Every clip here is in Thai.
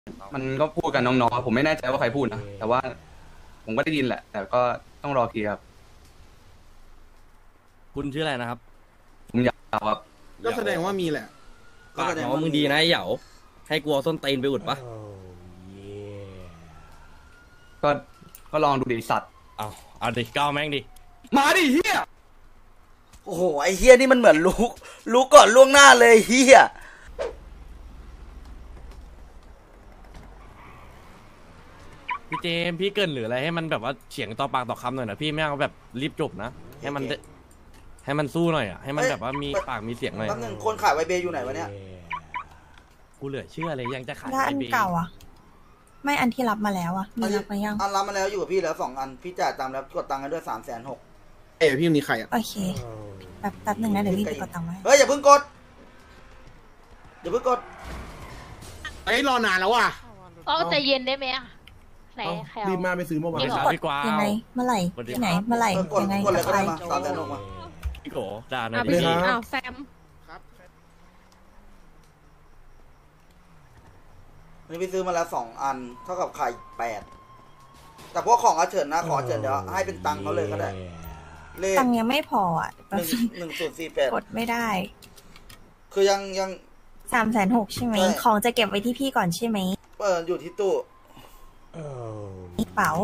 มันก็พูดกันน้องๆครับผมไม่แน่ใจว่าใครพูดนะแต่ว่าผมก็ได้ยินแหละ แต่ก็ต้องรอเคลียร์ครับคุณชื่ออะไรนะครับผมอยากครับก็แสดงว่ามีแหละปากน้องมึงดีนะไอ้เหยาให้กลัวส้นตีนไปอุดปะก็ก็ลองดูดิสัตว์เอาดิก้าวแม่งดิมาดิเฮียโอ้โหไอ้เฮียนี่มันเหมือนรู้ก่อนล่วงหน้าเลยเฮียพี่เจมส์พี่เกินหรืออะไรให้มันแบบว่าเฉียงต่อปากต่อคำหน่อยนะพี่ไม่เอาแบบรีบจบนะให้มันสู้หน่อยอ่ะให้มันแบบว่ามีปากมีเสียงหน่อยแป๊บนึงคนขายไวเบย์อยู่ไหนวะเนี่ยกูเหลือเชื่อเลยยังจะขายแล้วอันไอ้เบย์เก่าอ่ะ ไม่อันที่รับมาแล้วอ่ะ มีรับมายังอันรับมาแล้วอยู่กับพี่แล้ว2 อันพี่จ่ายตังค์แล้วกดตังค์กันด้วย360,000 เอ้ยพี่มีใครอ่ะโอเคแป๊บหนึ่งนะเดี๋ยวพี่ไปกดตังค์ไว้เฮ้ยอย่าเพิ่งกดไอ้ยรอนานแล้วอ่ะใจเย็นได้ไหมอ่ะไหนใครเอารีบมาไปซื้อเมื่อวานไม่ใช่พี่กวางยังไงเมื่อไหร่ที่ไหนเมื่อไหร่กดยังไงกดเลยกับก็ใครได้มา360,000มาพี่โกด่าหน่อยอ่ะดิพี่อ้าวแซมนี่พี่ซื้อมาแล้ว2 อันเท่ากับไข่8แต่พวกของอาเฉินนะขออาเฉินเดี๋ยวให้เป็นตังค์เขาเลยก็ได้เลขตังค์ยังไม่พออ่ะ 1048 กดไม่ได้คือยัง 360,000ใช่ไหมใช่ของจะเก็บไว้ที่พี่ก่อนใช่ไหมอยู่ที่ตู้กระเป๋า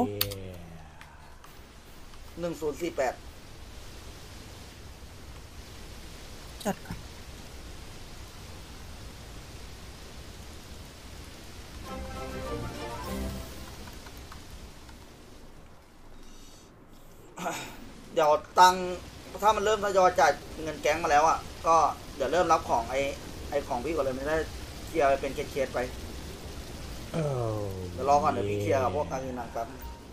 1048 จดก่อนเดี๋ยวตังค์ถ้ามันเริ่มทยอยจ่ายเงินแก๊งมาแล้วอ่ะก็เดี๋ยวเริ่มรับของไอของพี่ก่อนเลยไม่ได้เคลียร์ไปเป็นเคสๆไปเดี๋ยวรอก่อนเดี๋ยวพี่เคลียร์กับพวกการเงินหนังครับ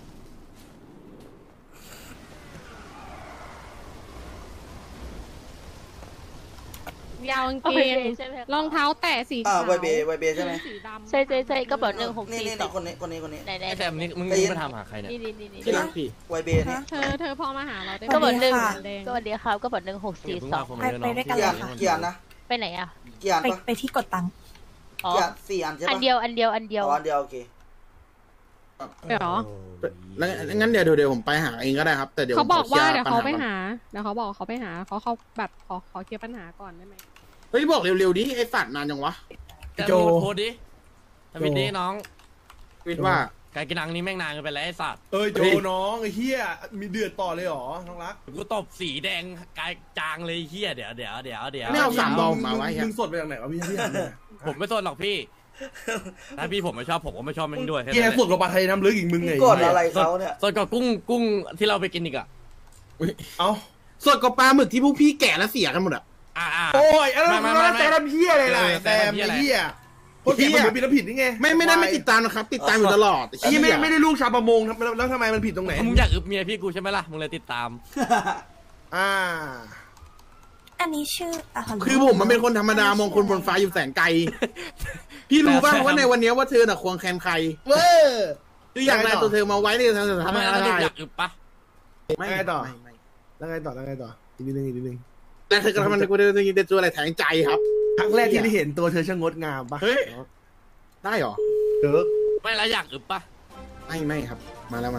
ยาวกางเกงรองเท้าแตะสีอ่าขาวไวเบย์ใช่ไหมสีดำใช่กระเป๋า1642 นี่คนนี้ไหนไอ้แซมนี่มึงมาทำหาใครเนี่ยนี่ที่รักพี่ไวเบย์นี่เธอพอมาหาเราได้กระเป๋าแดงสวัสดีครับกระเป๋าเดี๋ยวเพิ่ง 1642 มาคอมเมนต์ด้วยไปด้วยกัเนาะนเลยค่ะกี่อันนะไปไหนอ่ะกี่อันไปปะไปที่กดตังค์อ๋อกี่อัน4 อันใช่ปะอันเดียวอ๋ออันเดียวโอเคเดี๋ยวแล้วงั้นเดี๋ยวผมไปหาเองก็ได้ครับ แต่เดี๋ยวเขาบอกว่าขเดี๋ยวคลีเขาร์ไปปัญหาเดี๋ยวเขาบอกเขาไปหาเขาแบบขอเคลียร์ปัญหาก่อนได้ไหมเฮ้ยบอกเร็วๆดิไอ้สัตว์นานจังวะแต่มึงโพสต์ดิทวิตดิน้องวิดว่าการกินนังนี้แม่งนานเกินไปแล้วไอ้สัตว์โจน้องไอ้เฮียมีเดือดต่อเลยเหรอน้องรักกูตบสีแดงกายจางเลยเฮียเดี๋ยวไม่เอา3 ดองมาไว้มึงสดไปจากไหนวะพี่ที่ทำเนี่ยผมไม่สนหรอกพี่ถ้าพี่ผมไม่ชอบผมก็ไม่ชอบแม่งด้วยแค่เฮียนั้นแหสละดกับปลาไทยน้ำลึกอีกมึงไงพี่กดอะไรเขาเนี่ยสดกับกุ้งที่เราไปกินอีกอ่ะเอ้าสดกับปลาหมึกที่พวกพี่แก่แล้วเสียกันหมดอ่ะโอ้ยอะไรไม่แต่ทำเฮียอะไรล่ะแต่เฮียคนเฮียมันผิดนี่ไงไม่ได้ไม่ติดตามนะครับ ติดตามอยู่ตลอดไอ้เฮียไม่ได้ลูกชาวประมงแล้วทำไมมันผิดตรงไหนมึงอยากอึบเมียพี่กูใช่ไหมล่ะมึงเลยติดตามอ่าอันนี้ชื่ออะฮัลโหลคือผมมันเป็นคนธรรมดามองคนบนฟ้าอยู่แสนไกล พี่รู้ป่ะว่าในวันนี้ว่าเธอน่ะควงแคนใครเว้ยคืออยากได้ตัวเธอมาไว้ในสถาทำไมนะเราอะไรอยากอึบปะแล้วไงต่อไม่แล้วไงต่ออีกนิดนึงแต่เธอกำลังจะเป็นตัวอะไรแทงใจครับครั้งแรกที่ได้เห็นตัวเธอช่างงดงามปะเฮ้ย ได้เหรอไม่แล้วอยากอึบปะไม่ครับ มาแล้ว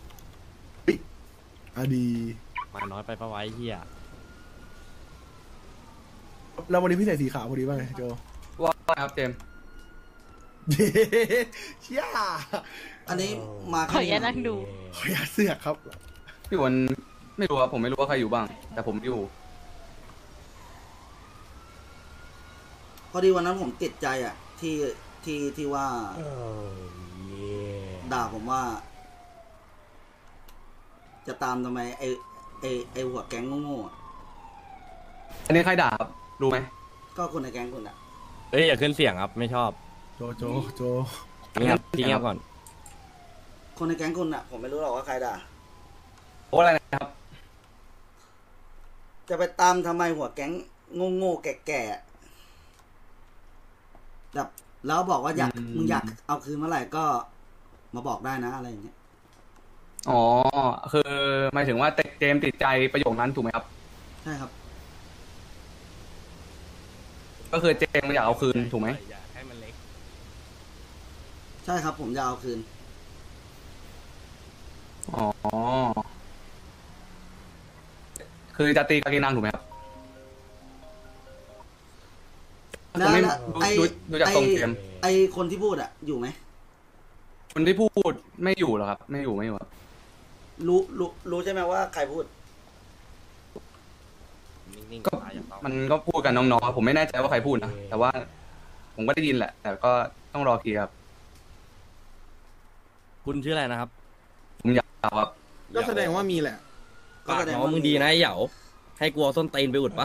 อ่ะดีมาน้อยไปปะไว้เฮียแล้ววันนี้พี่ใส่สีขาวพอดีป่ะไงโจว่าครับเจมส์เชี่ยอันนี้มาขออนุญาตนั่งดูขออยาเสือกครับพี่วันไม่รู้ครับผมไม่รู้ว่าใครอยู่บ้าง แต่ผมอยู่พอดีวันนั้นผมติดใจอ่ะที่ว่าด่าผมว่า จะตามทำไมไอหัวแก๊งโง่ๆอะอันนี้ใครด่าครับรู้ไหมก็คนในแก๊งคุณอ่ะเอ้ยอย่าขึ้นเสียงครับไม่ชอบโจเงียบพี่เงียบก่อนคนในแก๊งคุณอ่ะผมไม่รู้หรอกว่าใครด่าโอ้อะไรนะครับจะไปตามทำไมหัวแก๊งโง่ๆแก่ๆแบบแล้วบอกว่ามึงอยากเอาคืนเมื่อไหร่ก็มาบอกได้นะอะไรอย่างเงี้ยอ๋อคือหมายถึงว่าเจมส์ติดใจประโยคนั้นถูกไหมครับใช่ครับก็คือเจมส์อยากเอาคืนถูกไหมให้มันเล็กใช่ครับผมจะเอาคืนอ๋อคือจะตีกางเกงนางถูกไหมครับแล้วไม่ไอดูจากทรงเกมไอคนที่พูดอะอยู่ไหมคนที่พูดไม่อยู่หรอครับ ไม่อยู่ครับรู้ใช่ไหมว่าใครพูดนิ่งๆก็ตายอย่างเดียวมันก็พูดกันน้องๆครับผมไม่แน่ใจว่าใครพูดนะแต่ว่าผมก็ได้ยินแหละ แต่ก็ต้องรอเคลียร์ครับคุณชื่ออะไรนะครับผมอยากครับก็แสดงว่ามีแหละก็แสดงน้องว่ามึงดีนะไอ้เหยาให้กูเอาส้นตีนไปอุดปะ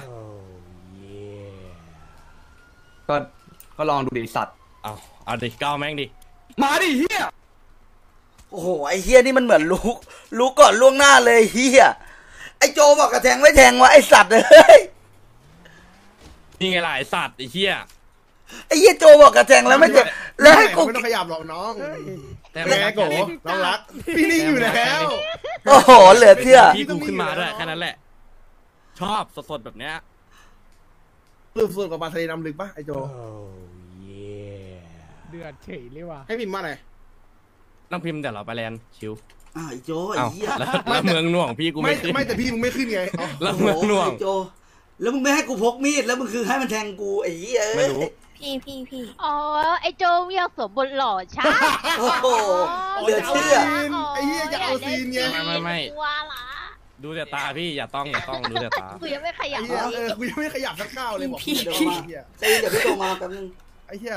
ก็ลองดูดิสัตว์เอาดิก้าวแม่งดิมาดิเฮียโอ้โหไอเฮียนี่มันเหมือนรู้ก่อนล่วงหน้าเลยเฮียไอโจบอกกระแทงไม่แทงวะไอสัตว์เอ้ยนี่ไงล่ะไอสัตว์ไอเหี้ยไอเฮียโจบอกกระแทงแล้วไม่แทงแล้วให้กูไม่ต้องขยับหรอกน้องแต่แม่โกน้องรัก พี่นิ่งอยู่แล้วโอ้โหเหลือเชื่อพี่กูขึ้นมาด้วยแค่นั้นแหละ ชอบสดๆแบบเนี้ยสุดๆกับบาทะเลน้ำลึกปะไอโจเดือดเฉยเลยว่ะให้พิมพ์ว่าอะไรต้องพิมพ์แต่เราไปแลนด์ชิวไอโจไอเอ้าเฮียแล้วเมืองหน่วงพี่กูไม่ไม่ขึ้นไม่แต่พี่มึงไม่ขึ้นไงอ๋อแล้วเมืองหน่วงไอโจแล้วมึงไม่ให้กูพกมีดแล้วมึงคือให้มันแทงกูไอเฮียไม่รู้พี่อ๋อ ไอโจมยังสวมบทหล่อใช่โอ้โหเหลือเชื่อไอ้เหี้ยจะเอาซีนไงไม่ว่าละดูแต่ตาพี่อย่าต้องดูแต่ตากูยังไม่ขยัไอ้บเหี้ยกูยังไม่ขยับสักก้าวเลยบอกพี่ไอ้เหี้ยใจเย็นเดี๋ยวพี่โทรมาแป๊บนึงไอ้เหี้ย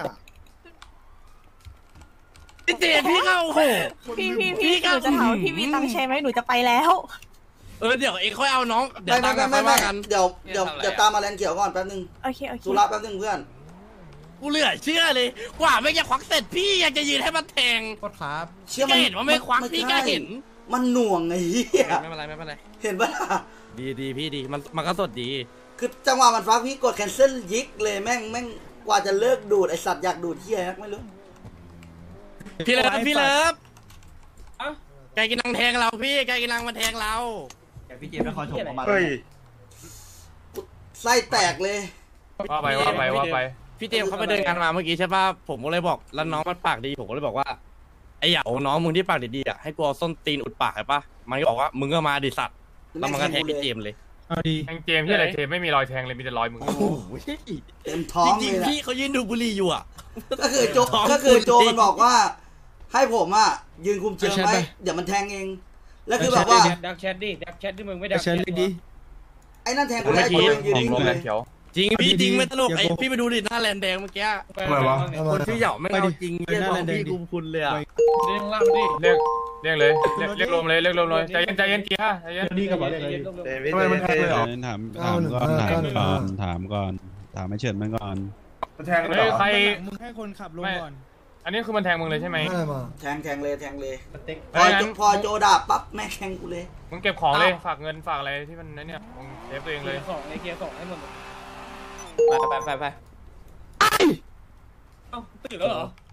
พี่เจนพี่เข้าโอ้โหพี่พี่หนูจะถามว่าพี่มีตังค์ใช้ไหมหนูจะไปแล้วเดี๋ยวเองค่อยเอาน้องเดี๋ยวไม่ตังค์กันค่ไม่อยไม่ว่ากันเดี๋ยวตามมาแลนเขียวก่อนแป๊บนึงโอเคสุราแป๊บนึงเพื่อนกูเหลือเชื่อเลยกว่าไม่จะควักเสร็จพี่ยังจะยืนให้มันแทงเชื่อพี่ก็เห็นว่าไม่ควักพี่ก็เห็นมันหน่วงไอ้เหี้ยไม่เป็นไรเห็นปะล่ะดีพี่ดีมันก็สดดีคือจังหวะมันฟักพี่กดแคนเซิลยิกเลยแม่งกว่าจะเลิกดูดไอสัตว์อยากดูดเหี้ยนักไม่รู้พี่เลิฟไก่กินนังแทงเราพี่ไก่กินนังมันแทงเราพี่เจมส์นครถมออกมาไส้แตกเลยว่าไปพี่เจมส์เขาไปเดินงานมาเมื่อกี้ใช่ป่ะผมก็เลยบอกแล้วน้องมันปากดีผมก็เลยบอกว่าไอ้เหยาน้องมึงที่ปากดีๆอ่ะให้กูเอาส้นตีนอุดปากใช่ป่ะมันก็บอกว่ามึงก็มาดิสัตว์แล้วมันก็แทงพี่เจมส์เลยแทงเจมที่อะไรเจมไม่มีรอยแทงเลยมีแต่รอยมือเต็มท้องจริเลงยๆนะพี่เขายืนดูบุหรี่อยู่อ่ะก็คือโจมันบอกว่า ให้ผมอ่ะยืนคุมเชิงไว้เดี๋ยวมันแทงเอง แล้วคือแบบว่าดักแชทดิมึงไม่ดักแชทดิไอ้นั่นแทงกูได้กูยังยืนนิ่งลงเลแลยนเขียวจริงพี่จริงไม่ตลกไอ้พี่ไปดูดิหน้าแลนแดงเมื่อกี้คนชื่อเหยาไม่เอาจริงเรียกบอกพี่กูคุณเลยอ่ะเรียกเลยเรียกรวมเลยใจเย็นเกียร์ใจเย็นนี่กับอะไรเลยทำไมมันแทงเลยเหรอถามก่อนถามไม่เฉิดมันก่อนแทงเลยใครมึงให้คนขับลงก่อนอันนี้คือมันแทงมึงเลยใช่ไหมแทงเลยเอ้ยงั้นพอโจด่าปั๊บแม่งแทงกูเลยมึงเก็บของเลยฝากเงินฝากอะไรที่มันนั่นเนี่ยมึงเซฟตัวเองเลยของในเกียร์ของให้หมดไปเอ้าตื่นแล้วเหรอ